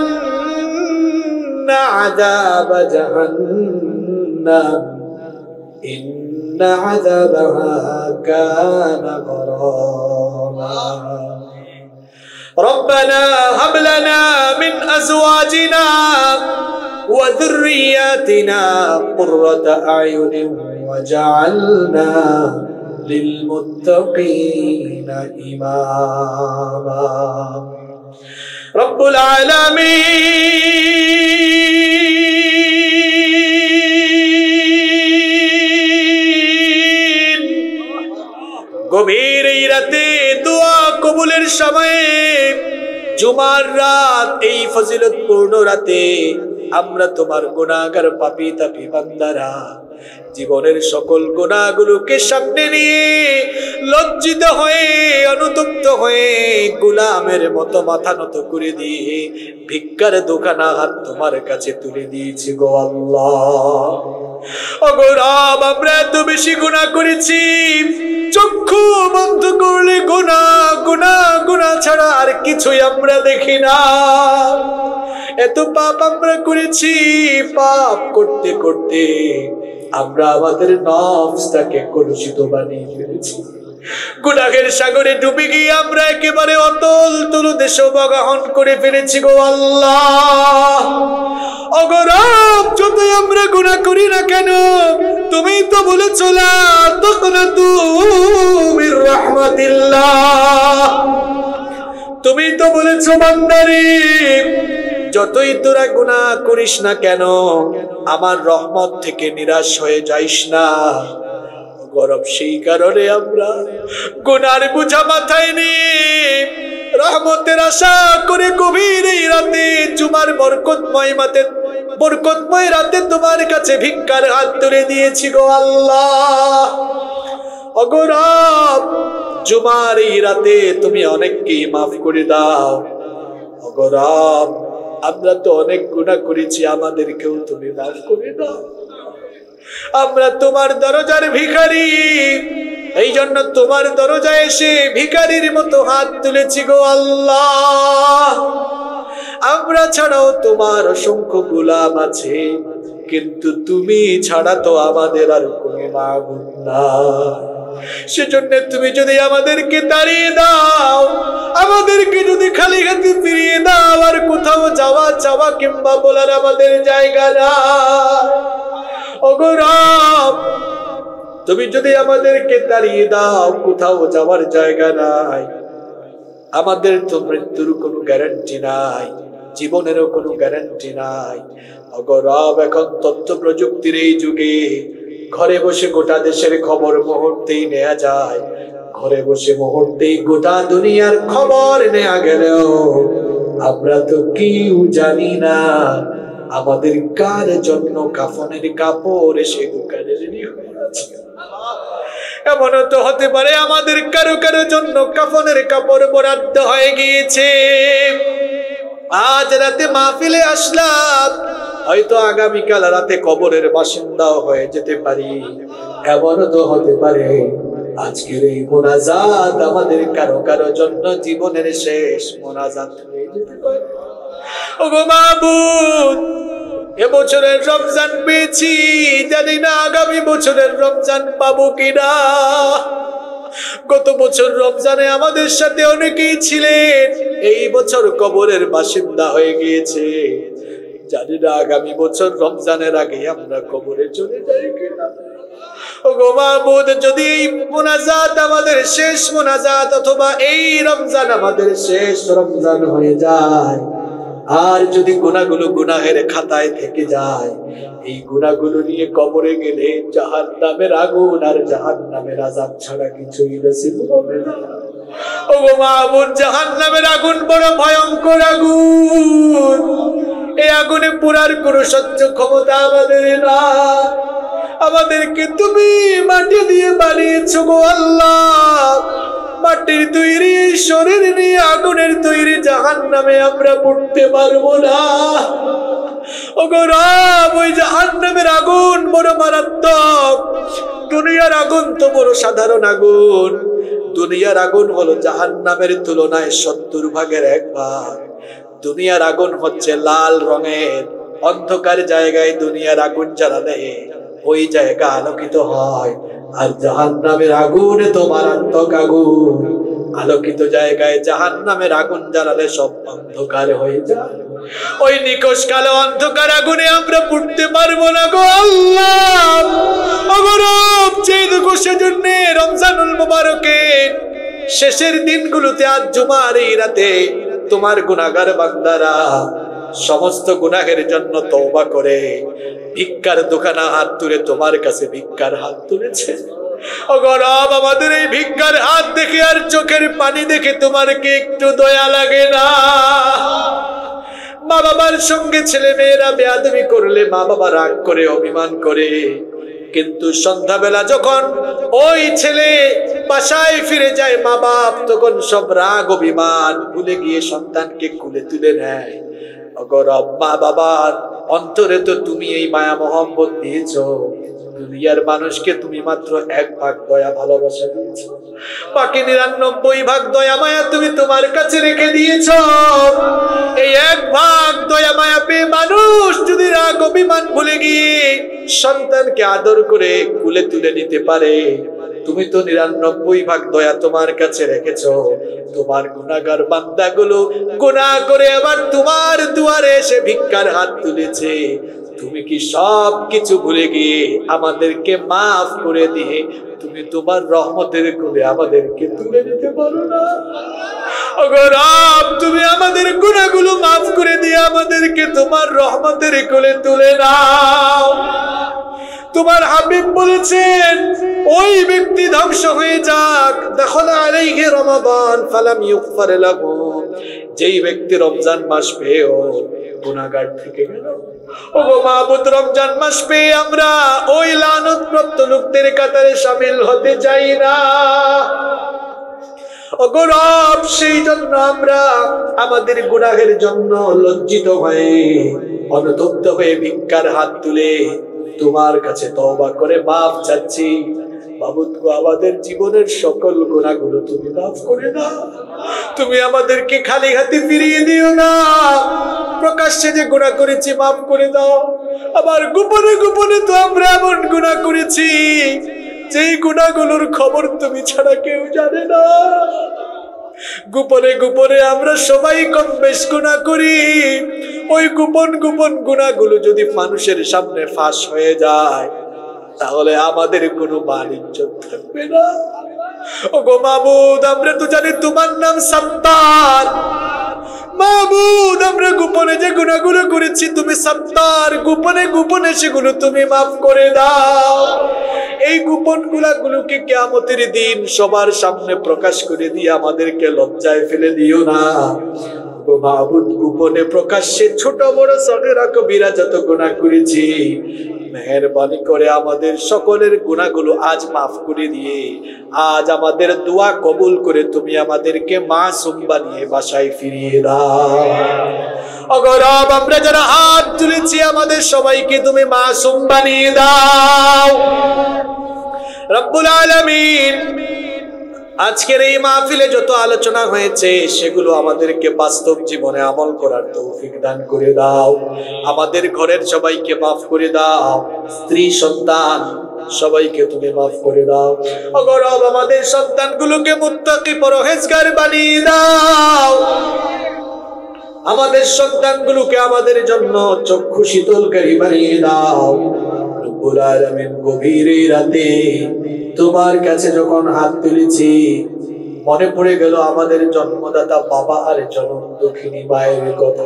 عنا عذاب جهنم إن عذابها كان غراما. ربنا هب لنا من أزواجنا وذرياتنا قرة أعين وجعلنا للمتقين إماما. رب العالمين গভীর এই রাতে দোয়া কবুলের সময়ে জুমার রাত, এই ফজিলতপূর্ণ রাতে আমরা তোমার গুনাহগার পাপী তাপী বান্দারা জীবনের সকল গুনাহগুলোকে সামনে নিয়ে লজ্জিত হয়ে অনুতপ্ত হয়ে গোলামের মতো মাথা নত করে দিয়ে ভিক্ষার দোকানা হাত তোমার কাছে তুলে দিয়েছি গো আল্লাহ। ওগো রব, আমরা এত বেশি গুনাহ করেছি, চক্ষু বন্ধ করলে গুনাহ গুনাহ গুনাহ ছাড়া আর কিছুই আমরা দেখি না। এত পাপ আমরা করেছি, পাপ করতে করতে আমরা আমাদের নফসটাকে কলুষিত বানিয়ে ফেলেছি। গুনাহের সাগরে ডুবে গিয়ে আমরা একেবারে অতল তলদেশ অবগাহন করে ফেলেছি গো আল্লাহ। ওগো রব, যতই আমরা গুনাহ করি না কেন, তুমি তো বলেছো লা তাকনাতু মির রাহমাতিল্লাহ। তুমি তো বলেছো বান্দারে, যতই তোরা গুনাহ করিস না কেন আমার রহমত থেকে নিরাশ হয়ে যাইস না। গরব সেই কারণে আমরা গুনার বোঝা মাথায় নিয়ে রহমতের আশা করে গভীর এই রাতে জুমার বরকতময় রাতে তোমার কাছে ভিক্ষার হাত তুলে দিয়েছি গো আল্লাহ। ওগো রব, জুমার এই রাতে তুমি অনেককেই মাফ করে দাও। ওগো রব, আমরা তো অনেক গুনাহ করেছি, আমাদেরকেও তুমি মাফ করে দাও। আমরা তোমার দরজার ভিখারি, এই জন্য তোমার দরজায় এসে ভিখারির মতো হাত তুলেছি গো আল্লাহ। আমরা ছাড়াও তোমার অসংখ্য গোলাম আছে, কিন্তু তুমি ছাড়া তো আমাদের আর কোনো মাবুদ নাই। সেজন্য তুমি যদি আমাদেরকে তাড়িয়ে দাও, আমাদেরকে যদি খালি হাতে ফিরিয়ে দাও, আর কোথাও যাওয়া চাওয়া কিংবা বলার আমাদের জায়গা নাই। ওগো রব, তুমি যদি আমাদেরকে তাড়িয়ে দাও, কোথাও যাওয়ার জায়গা নাই, আমাদের তো মৃত্যুর কোনো গ্যারান্টি নাই, জীবনেরও কোনো গ্যারান্টি নাই। ওগো রব, এখন তথ্য প্রযুক্তির এই যুগে ঘরে বসে গোটা দেশের খবর মুহূর্তেই নেওয়া যায়, ঘরে বসে মুহূর্তেই গোটা দুনিয়ার খবর নেওয়া গেলেও আমরা তো কেউ জানি না আমাদের কার জন্য কাফনের কাপড় এসে দোকানে রেডি হয়ে আছে। এমনও তো হতে পারে আমাদের কারো কারো জন্য কাফনের কাপড় বরাদ্দ হয়ে গিয়েছে। আজ রাতে মাহফিলে আসলাম, হয়তো আগামীকাল রাতে কবরের বাসিন্দাও হয়ে যেতে পারি। এমনও তো হতে পারে আজকের এই মোনাজাত আমাদের কারো কারো জন্য জীবনের শেষ মোনাজাত হয়ে যেতে পারে। ওগো মাবুদ, এবছরের রমজান পেয়েছি, জানি না আগামী বছরের রমজান পাবো কিনা। গত বছর রমজানে আমাদের সাথে অনেকেই ছিলেন, এই বছর কবরের বাসিন্দা হয়ে গিয়েছে। জানি না আগামী বছর রমজানের আগে আমরা কবরে চলে যাই কিনা। ওগো মাবুদ, যদি এই মুনাজাত আমাদের শেষ মুনাজাত, অথবা এই রমজান আমাদের শেষ রমজান হয়ে যায়, আর যদি গুনাহগুলো গুনাহের খাতায় থেকে যায়, এই গুনাহগুলো নিয়ে কবরে গেলে জাহান্নামের আগুন আর জাহান্নামের আযাব ছাড়া কিছুই নসিব হবে না। ওগো মাবুদ, জাহান্নামের আগুন বড় ভয়ঙ্কর আগুন। এই আগুনে পুরার কোনো সহ্য ক্ষমতা আমাদের না। আমাদেরকে তুমি মাটি দিয়ে বানিয়েছো গো আল্লাহ, মাটির তৈরি শরীর নিয়ে আগুনের তৈরি জাহান্নামে আমরা পড়তে পারবো না। ওগো রব, ওই জাহান্নামের আগুন বড় মারাত্মক। দুনিয়ার আগুন তো বড় সাধারণ আগুন। দুনিয়ার আগুন হলো জাহান্নামের তুলনায় 70 ভাগের 1 ভাগ। দুনিয়ার আগুন হচ্ছে লাল রঙের, অন্ধকার জায়গায় দুনিয়ার আগুন জ্বালালে ওই জায়গা আলোকিত হয়, আর জাহান্নামের আগুন তো মারাত্মক আগুন। আলোকিত জায়গায় জাহান্নামের আগুন জ্বালালে সব অন্ধকার হয়ে যায়। ওই নিকশ কালো অন্ধকার আগুনে আমরা পড়তে পারবো না গো আল্লাহ। ওগো রব, যেটুকু সেজন্য রমজানুল মুবারকের শেষের দিনগুলোতে, আজ জুমার এই রাতে তোমার গুনাহগার বান্দারা সমস্ত গুনাহের জন্য তওবা করে ভিক্ষার দোকানে হাত তুলে তোমার কাছে ভিক্ষার হাত তুলেছে। ওগো রব, আমাদের এই ভিক্ষার হাত দেখে আর চোখের পানি দেখে তোমার কি একটু দয়া লাগে না? মা বাবার সঙ্গে ছেলে মেয়েরা বেয়াদবি করলে মা বাবা রাগ করে অভিমান করে, কিন্তু সন্ধ্যাবেলা যখন ওই ছেলে বাসায় ফিরে যায়, মা বাপ তখন সব রাগ অভিমান ভুলে গিয়ে সন্তানকে কোলে তুলে নেয়। ওগো রব, মা বাবার অন্তরে তো তুমি এই মায়া মোহাম্মত দিয়েছো। দুনিয়ার মানুষকে তুমি মাত্র 1 ভাগ দয়া ভালোবাসা দিয়েছো, বাকি 99 ভাগ দয়া মায়া তুমি তোমার কাছে রেখে দিয়েছো। এই 1 ভাগ দয়া মায়া পেয়ে মানুষ যদি রাগ অভিমান ভুলে গিয়ে সন্তানকে আদর করে কুলে তুলে নিতে পারে, তুমি তো 99 ভাগ দয়া তোমার কাছে রেখেছো। তোমার গুনাহগার বান্দাগুলো গুনাহ করে আবার তোমার দুয়ারে এসে ভিক্ষার হাত তুলেছে। তুমি কি সব কিছু ভুলে গিয়ে আমাদেরকে মাফ করে দিয়ে তুমি তোমার রহমতের কোলে আমাদেরকে তুলে নিতে পারো না? ওগো রব, তুমি আমাদের গুনাহগুলো মাফ করে দিয়ে আমাদেরকে তোমার রহমতের কোলে তুলে নাও। তোমার হাবিব বলেছেন, ওই ব্যক্তি ধ্বংস হয়ে যাক, দাখালা আলাইহি রমাদান ফালাম ইগফার লাহু, যেই ব্যক্তি রমজান মাস পেয়েও গুনাহগার থেকে গেল। ওগো মাবুদ, রমজান মাস পেয়ে আমরা ওই লানতপ্রাপ্ত লোকদের কাতারে শামিল হতে চাই না। ওগো রব, সেই জন্য আমরা আমাদের গুনাহের জন্য লজ্জিত হয়ে অনুতপ্ত হয়ে ভিক্ষার হাত তুলে তোমার কাছে তওবা করে মাফ চাচ্ছি। মাবুদ গো, আমাদের জীবনের সকল গুনাহগুলো তুমি মাফ করে দাও। তুমি আমাদেরকে খালি হাতে ফিরিয়ে দিও না। প্রকাশ্যে যে গুনাহ করেছি মাফ করে দাও, আবার গোপনে গোপনে তো আমরা এমন গুনাহ করেছি যেই গুনাহগুলোর খবর তুমি ছাড়া কেউ জানে না। গোপনে গোপনে আমরা সবাই কম বেশ গুনাহ করি। ওই গোপন গোপন গুনাহগুলো যদি মানুষের সামনে ফাঁস হয়ে যায় তাহলে আমাদের কোনো মান ইজ্জত থাকবে না। ওগো মাবুদ, আমরা তো জানি তোমার নাম সত্তার। মাবুদ, আমরা গোপনে যে গুনাহগুলো করেছি তুমি সত্তার, গোপনে গোপনে সেগুলো তুমি মাফ করে দাও। এই গোপন গুনাহগুলোকে কিয়ামতের দিন সবার সামনে প্রকাশ করে দিয়ে আমাদেরকে লজ্জায় ফেলে দিও না। গো মাবুদ, গোপনে প্রকাশ্যে ছোট বড় সগীরা কবিরা যত গুনাহ করেছি মেহেরবানি করে আমাদের সকলের গুনাহগুলো আজ মাফ করে দিয়ে আজ আমাদের দোয়া কবুল করে তুমি আমাদেরকে মাসুম বানিয়ে বাসায় ফিরিয়ে দাও। ওগো রব, আমরা যারা হাত তুলেছি আমাদের সবাইকে তুমি মাসুম বানিয়ে দাও রব্বুল আলামিন। আজকের এই মাহফিলে যত আলোচনা হয়েছে সেগুলো আমাদেরকে বাস্তব জীবনে আমল করার তৌফিক দান করে দাও। আমাদের ঘরের সবাইকে মাফ করে দাও, স্ত্রী সন্তান সবাইকে তুমি মাফ করে দাও। ওগো রব, আমাদের সন্তানগুলোকে মুত্তাকি পরহেজগার বানিয়ে দাও। আমাদের সন্তানগুলোকে আমাদের জন্য চক্ষু শীতলকারী বানিয়ে দাও রব্বুল আলামিন। গভীর রাতে তোমার কাছে যখন হাত তুলেছি মনে পড়ে গেল আমাদের জন্মদাতা বাবা আর জনম দক্ষিণী মায়ের কথা।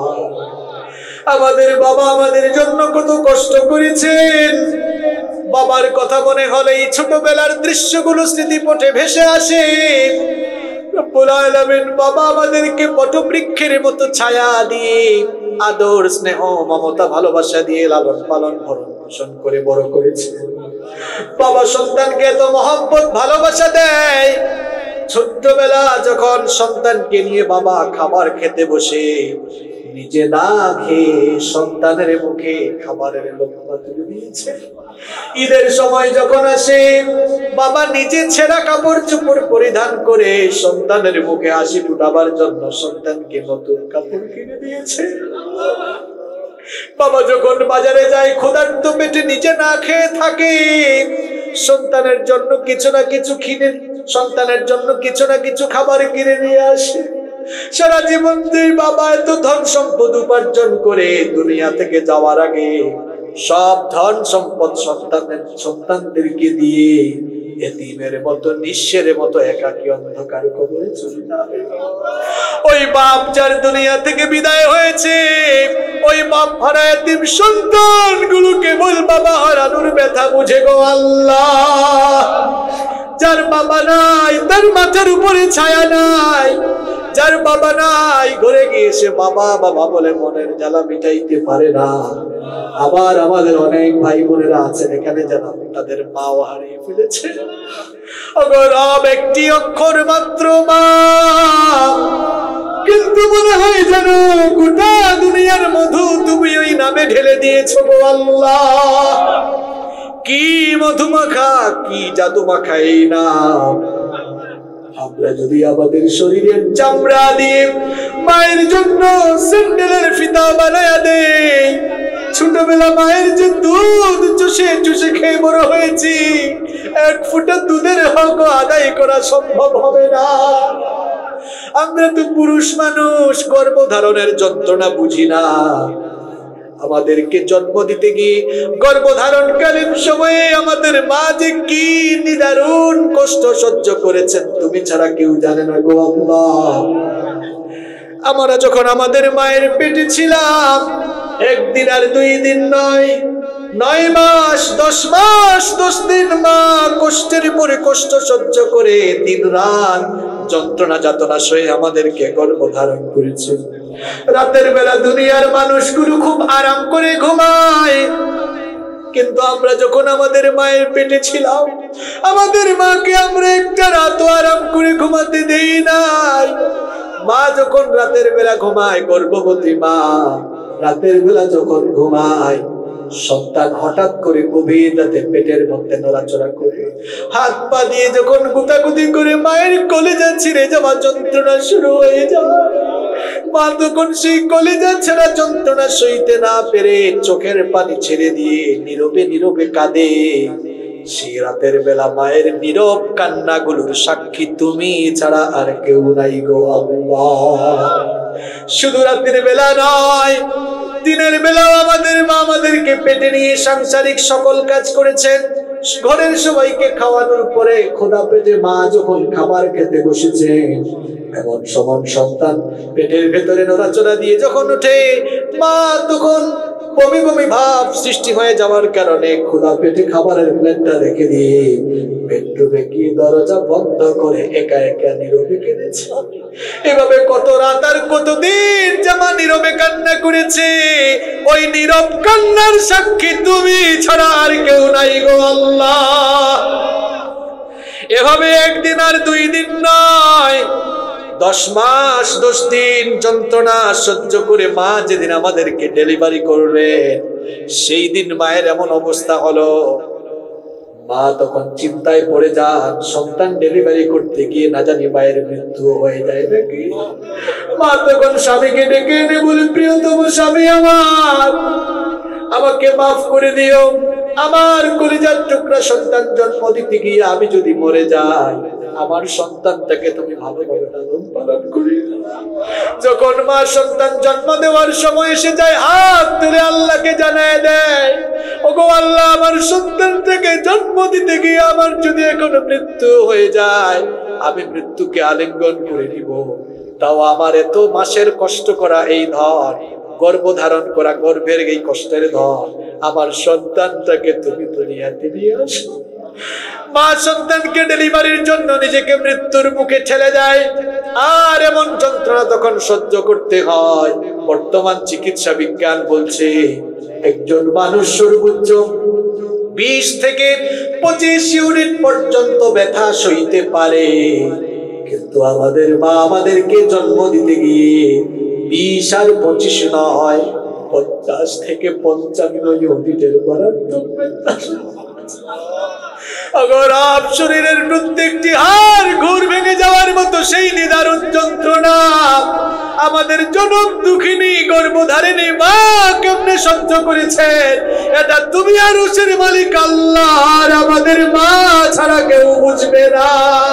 আমাদের বাবা আমাদের জন্য কত কষ্ট করেছেন। বাবার কথা মনে হলে এই ছোটবেলার দৃশ্যগুলো স্মৃতিপটে ভেসে আসে রব্বুল আলামিন। বাবা আমাদেরকে বটবৃক্ষের মতো ছায়া দিয়ে আদর স্নেহ মমতা ভালোবাসা দিয়ে লালন পালন ভরণ পোষণ করে বড় করেছে। বাবা সন্তানকে এত মহব্বত ভালোবাসা দেয়। ছোট্টবেলা যখন সন্তানকে নিয়ে বাবা খাবার খেতে বসে নিজে না খেয়ে সন্তানের মুখে খাবারের লোকমা তুলে দিয়েছে। ঈদের সময় যখন আসে বাবা নিজে ছেঁড়া কাপড় চোপড় পরিধান করে সন্তানের মুখে হাসি ফুটাবার জন্য সন্তানকে নতুন কাপড় কিনে দিয়েছে। বাবা যখন বাজারে যায় ক্ষুধার্ত পেটে নিজে না খেয়ে থাকে সন্তানের জন্য কিছু না কিছু খাবার কিনে নিয়ে আসে। সারা জীবন দুই বাবা এত ধন সম্পদ উপার্জন করে দুনিয়া থেকে যাওয়ার আগে সব ধন সম্পদ সন্তানদেরকে দিয়ে এতিমের মতো নিঃস্বের মতো একাকী অন্ধকার কবরে চলে যাবে। ওই বাপ যার দুনিয়া থেকে বিদায় হয়েছে ওই বাপ হারা এতিম সন্তানগুলো কেবল বাবা হারানোর ব্যথা বুঝে গো আল্লাহ। যার বাবা নাই তার মাথার উপরে ছায়া নাই, যার বাবা নাই ঘরে গিয়ে সে বাবা বাবা বলে মনের জ্বালা মিটাইতে পারে না। আবার আমাদের অনেক ভাই বোনেরা আছেন এখানে যারা তাদের মাও হারিয়ে ফেলেছে। অগর একটি অক্ষর মাত্র মা, কিন্তু মনে হয় যেন গোটা দুনিয়ার মধু তুমি ওই নামে ঢেলে দিয়েছো গো আল্লাহ। কি মধুমাখা কি জাদু মাখা এই নাম। আমরা যদি আমাদের শরীরের চামড়া দিয়ে মায়ের জন্য স্যান্ডেলের ফিতা বানায়া দেই, ছোটবেলা মায়ের যে দুধ চুষে চুষে খেয়ে বড় হয়েছি এক ফোঁটা দুধের হক আদায় করা সম্ভব হবে না। আমরা তো পুরুষ মানুষ, গর্ভধারণের যন্ত্রণা বুঝি না। আমাদেরকে জন্ম দিতে গিয়ে গর্ভধারণকালীন সময়ে আমাদের মা যে কি নিদারুণ কষ্ট সহ্য করেছেন তুমি ছাড়া কেউ জানে না গো আল্লাহ। আমরা যখন আমাদের মায়ের পেটে ছিলাম একদিন আর 2 দিন নয়, 9 মাস 10 মাস 10 দিন মা কষ্টের পরে কষ্ট সহ্য করে দিন রাত যন্ত্রণা যাতনা সয়ে আমাদেরকে গর্ভধারণ করেছে। রাতের বেলা দুনিয়ার মানুষগুলো খুব আরাম করে ঘুমায়, কিন্তু আমরা যখন আমাদের মায়ের পেটে ছিলাম আমাদের মাকে আমরা একটা রাত আরাম করে ঘুমাতে দেই নাই। মা যখন রাতের বেলা ঘুমায়, গর্ভবতী মা রাতের বেলা যখন ঘুমায়, সন্তান হঠাৎ করে গভীর রাতে পেটের মধ্যে নড়াচড়া করে হাত পা দিয়ে যখন গুতাগুতি করে মায়ের কলেজা ছিঁড়ে যাওয়া যন্ত্রণা শুরু হয়ে যায়, মা তখন সেই কলিজা ছেঁড়া যন্ত্রণা সইতে না পেরে চোখের পানি ছেড়ে দিয়ে নীরবে নীরবে কাঁদে। সেই রাতের বেলা মায়ের নীরব কান্নাগুলোর সাক্ষী তুমি ছাড়া আর কেউ নাই গো আল্লাহ। শুধু রাতের বেলা নয়, দিনের বেলাও আমাদের মা আমাদেরকে পেটে নিয়ে সাংসারিক সকল কাজ করেছেন। ঘরের সবাইকে খাওয়ানোর পরে খোদা পেটে মা যখন খাবার খেতে বসেছে, এমন সমান সন্তান পেটের ভেতরে নড়াচড়া দিয়ে যখন ওঠে, মা তখন বমি বমি ভাব সৃষ্টি হয়ে যাওয়ার কারণে খোদা পেটে খাবারের প্লেটটা রেখে দিয়ে বেডরুমে গিয়ে দরজা বন্ধ করে একা একা নীরবে কেঁদেছে। এভাবে কত রাত আর কতদিন জামা নীরবে কান্না করেছে। ওই নীরব কান্নার সাক্ষী তুমি ছাড়া আর কেউ নাই গো আল্লাহ। এভাবে একদিন আর 2 দিন নয়, 10 মাস 10 দিন যন্ত্রণা সহ্য করে মা যেদিন আমাদেরকে ডেলিভারি করবেন, সেই দিন মায়ের এমন অবস্থা হলো, মা তখন চিন্তায় পড়ে যান সন্তান ডেলিভারি করতে গিয়ে না জানি মায়ের মৃত্যু হয়ে যায় নাকি। মা তখন স্বামীকে ডেকে এনে বলে, প্রিয়তম স্বামী আমার, আমাকে মাফ করে দিও। আমার কলিজার টুকরা সন্তান জন্ম দিতে গিয়ে আমি যদি মরে যাই, আমার সন্তানটাকে তুমি ভালোভাবে লালন পালন করি। যখন মা সন্তান জন্ম দেওয়ার সময় এসে যায়, হাত তুলে আল্লাহকে জানায় দেয়, ওগো আল্লাহ, আমার সন্তানটাকে জন্ম দিতে গিয়ে আমার যদি এখনো মৃত্যু হয়ে যায়, আমি মৃত্যুকে আলিঙ্গন করে নিব। তাও আমার এত মাসের কষ্ট করা এই ধন, গর্ভধারণ করা গর্ভের এই কষ্টের ধন, আমার সন্তানটাকে তুমি দুনিয়াতে নিয়ে আসো। মা সন্তানকে ডেলিভারির জন্য নিজেকে মৃত্যুর মুখে ঠেলে দেয়। আর এমন যন্ত্রণা তখন সহ্য করতে হয়। বর্তমান চিকিৎসা বিজ্ঞান বলছে একজন মানুষ সর্বোচ্চ 20 থেকে 25 ইউনিট পর্যন্ত ব্যথা সইতে পারে, কিন্তু আমাদের মা আমাদেরকে জন্ম দিতে গিয়ে 20 আর 25 নয়, 50 থেকে 55 ইউনিটের মারাত্মক ব্যথা। অগরাব শরীরের প্রত্যেকটি হাড় ঘুর ভেঙে যাওয়ার মতো সেই নিদারুণ যন্ত্রণা আমাদের জনম দুঃখিনী গর্ভধারিণী মা কেমনে সহ্য করেছেন, এটা তুমি আর উসের মালিক আল্লাহ আর আমাদের মা ছাড়া কেউ বুঝবে না।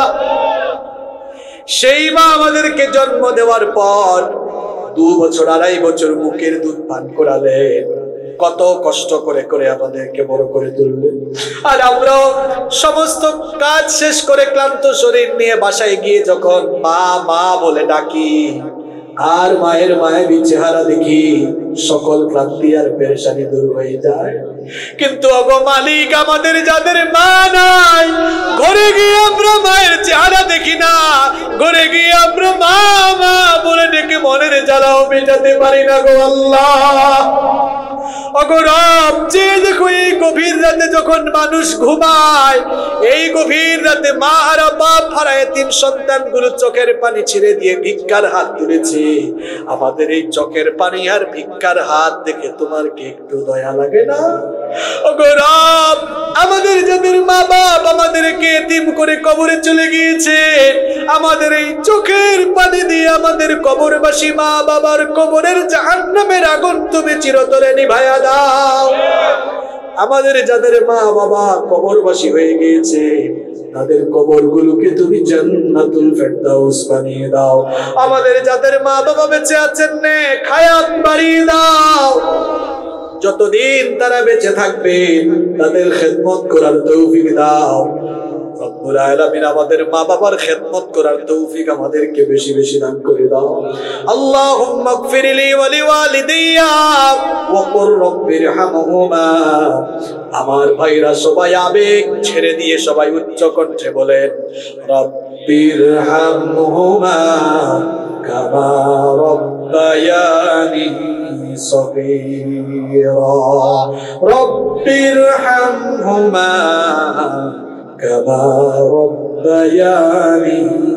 সেই মা আমাদেরকে জন্ম দেওয়ার পর 2 বছর 2.5 বছর বুকের দুধ পান করালেন, কত কষ্ট করে করে আমাদেরকে বড় করে তুললেন। আর আমরা সমস্ত কাজ শেষ করে ক্লান্ত শরীর নিয়ে বাসায় গিয়ে যখন মা মা বলে ডাকি আর মায়ের মায়াবী চেহারা দেখি, সকল ক্লান্তি আর পেরেশানি দূর হয়ে যায়। কিন্তু ওগো মালিক, আমাদের যাদের মা নাই, ঘরে গিয়ে আমরা মায়ের চেহারা দেখি না, ঘরে গিয়ে আমরা মা মা বলে ডেকে মনের জ্বালাও মেটাতে পারি না গো আল্লাহ। ওগো রব, যে দেখো এই গভীর রাতে যখন মানুষ ঘুমায়, এই গভীর রাতে মা আর বাপ হারা এতিম সন্তানগুলো চোখের পানি ছেড়ে দিয়ে ভিক্ষার হাত তুলেছে। আমাদের এই চোখের পানি আর ভিক্ষার হাত দেখে তোমার কি একটু দয়া লাগে না? ওগো রব, আমাদের যাদের মা বাপ আমাদেরকে এতিম করে কবরে চলে গিয়েছে, আমাদের এই চোখের পানি দিয়ে আমাদের কবরবাসী মা বাবার কবরের জাহান্নামের আগুন তুমি চিরতরে নিভায়া দাও। আমাদের যাদের মা বাবা কবরবাসী হয়ে গিয়েছে, তাদের কবরগুলোকে তুমি জান্নাতুল ফেরদাউস বানিয়ে দাও। আমাদের যাদের মা বাবা বেঁচে আছেন, নেক হায়াত বাড়িয়ে দাও। যতদিন তারা বেঁচে থাকবে তাদের খেদমত করার তৌফিক দাও। রব্বুল আলামিন আমাদের মা বাবার খেদমত করার তৌফিক আমাদেরকে বেশি বেশি দান করে দাও। আল্লাহুম্মা গফিরলি ওয়া লিওয়ালিদিয়া ওয়া কুর রব্বিরহামহুমা। আমার ভাইরা সবাই আবেগ ছেড়ে দিয়ে সবাই উচ্চ কণ্ঠে বলেন, রব্বিরহামহুমা কামা রব্বায়ানি সগীরা। রব্বিরহামহুমা কামা রব্বায়ানি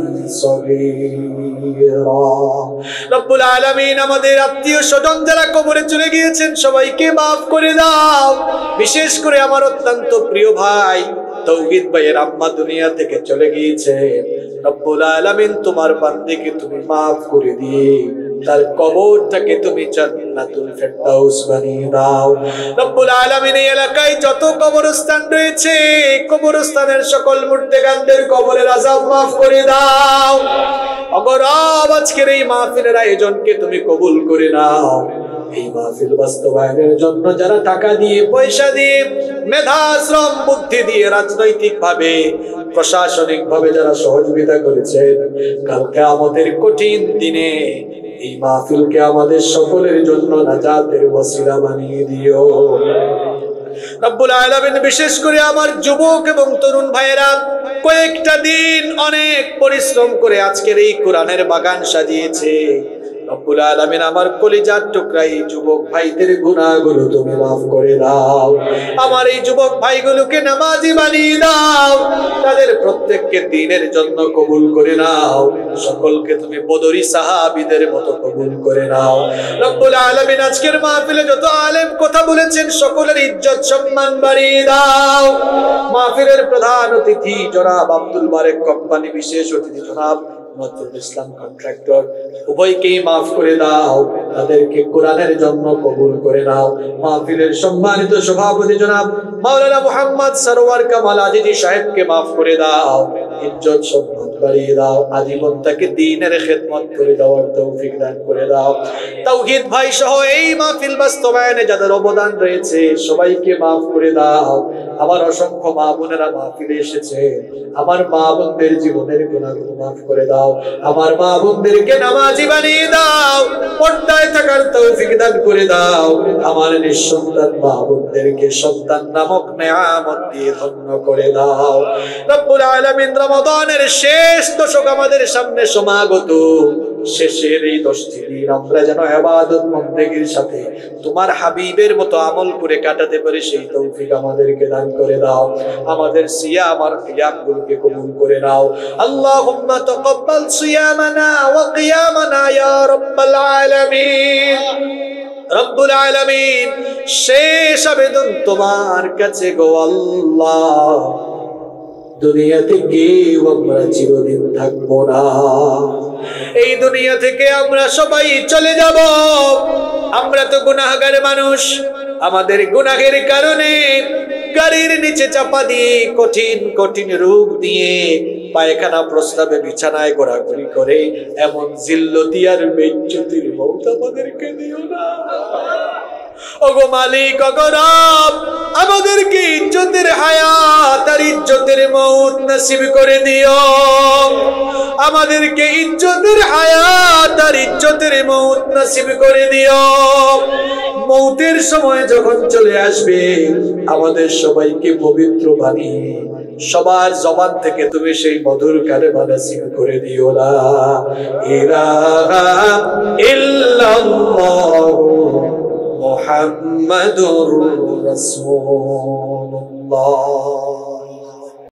সগীরা। রব্বুল আলামিন আমাদের আত্মীয় স্বজন যারা কবরে চলে গিয়েছেন সবাইকে মাফ করে দাও। বিশেষ করে আমার অত্যন্ত প্রিয় ভাই তৌহিদ ভাইয়ের আম্মা দুনিয়া থেকে চলে গিয়েছে। রব্বুল আলামিন তোমার বান্দাকে তুমি মাফ করে দিয়ে তার কবরটাকে তুমি জান্নাতুল ফেরদাউস বানিয়ে দাও। রব্বুল আলামিন এই এলাকায় যত কবরস্থান রয়েছে, কবরস্থানের সকল মুর্দেগানদের কবরের আযাব মাফ করে দাও। অগরব আজকের এই মাহফিলের আয়োজনকে তুমি কবুল করে নাও। এই মাহফিল বাস্তবায়নের জন্য যারা টাকা দিয়ে, পয়সা দিয়ে, মেধা, শ্রম, বুদ্ধি দিয়ে, রাজনৈতিক ভাবে, প্রশাসনিক ভাবে যারা সহযোগিতা করেছেন, কাল কিয়ামতের কঠিন দিনে এই মাহফিলকে আমাদের সকলের জন্য নাজাতের ওসিলা বানিয়ে দিও। রব্বুল আলামিন বিশেষ করে আমার যুবক এবং তরুণ ভাইয়েরা কয়েকটা দিন অনেক পরিশ্রম করে আজকের এই কোরআনের বাগান সাজিয়েছে। রব্বুল আলামিন আমার কলিজার টুকরা এই যুবক ভাইদের গুনাহগুলো তুমি মাফ করে দাও। আমার এই যুবক ভাইগুলোকে নামাজি বানিয়ে দাও। তাদের প্রত্যেককে দ্বীনের জন্য কবুল করে নাও। সকলকে তুমি বদরি সাহাবীদের মতো কবুল করে নাও। রব্বুল আলামিন আজকের মাহফিলে যত আলেম কথা বলেছেন সকলের ইজ্জত সম্মান বাড়িয়ে দাও। মাহফিলের প্রধান অতিথি জনাব আব্দুল বারেক কোম্পানি, বিশেষ অতিথি জনাব নজরুল ইসলাম কন্ট্রাক্টর, উভয়কেই মাফ করে দাও। তাদেরকে কোরআনের জন্য কবুল করে নাও। মাহফিলের সম্মানিত সভাপতি জনাব মাওলানা মুহাম্মদ সরওয়ার কামাল আজিজি সাহেবকে মাফ করে দাও। ইজ্জত সম্মান বাড়িয়ে দাও। আজীবন তাকে দ্বীনের খেদমত করে দেওয়ার তৌফিক দান করে দাও। তাওহীদ ভাই সহ এই মাহফিল বাস্তবায়নে যাদের অবদান রয়েছে সবাইকে মাফ করে দাও। আমার অসংখ্য মা বোনেরা মাহফিলে এসেছে, আমার মা বোনদের জীবনের গুনাহগুলো মাফ করে দাও। আমার মা বোনদেরকে নামাজি বানিয়ে দাও। পর্দায় থাকার তৌফিক দান করে দাও। আমার নিঃসন্তান মা বোনদেরকে সন্তান নামক নেয়ামত দিয়ে ধন্য করে দাও। রব্বুল আলামিন রমাদানের শেষ দশক আমাদের সামনে সমাগত। শেষের এই 10টি দিন আমরা যেন ইবাদত বন্দেগীর সাথে তোমার হাবিবের মতো আমল করে কাটাতে পারি, সেই তৌফিক আমাদেরকে দান করে দাও। আমাদের সিয়াম আর কিয়ামগুলোকে কবুল করে নাও। আল্লাহুম্মা তাকাব্বাল সিয়ামানা ওয়া কিয়ামানা ইয়া রাব্বাল আলামিন। রব্বুল আলামিন শেষ আবেদন তোমার কাছে গো আল্লাহ, দুনিয়াতে কেউ আমরা চিরদিন থাকবো না। এই দুনিয়া থেকে আমরা সবাই চলে যাব। আমরা তো গুনাহগার মানুষ। আমাদের গুনাহের কারণে গাড়ির নিচে চাপা দিয়ে কঠিন কঠিন রোগ দিয়ে পায়খানা প্রস্রাবে বিছানায় ঘোরাঘুরি করে এমন জিল্লতি আর বেইজ্জতির মওত আমাদেরকে দিও না। ওগো মালিক, ওগো রব, আমাদেরকে ইজ্জতের হায়াত আর ইজ্জতের মওত নসিব করে দিও। আমাদেরকে ইজ্জতের হায়াত আর ইজ্জতের মওত নসিব করে দিও। মওতের সময় যখন চলে আসবে আমাদের সবাইকে পবিত্র বানিয়ে সবার জবান থেকে তুমি সেই মধুর কালেমা নসিব করে দিও। লা ইলাহা ইল্লাল্লাহু মুহাম্মাদুর রাসূলুল্লাহ।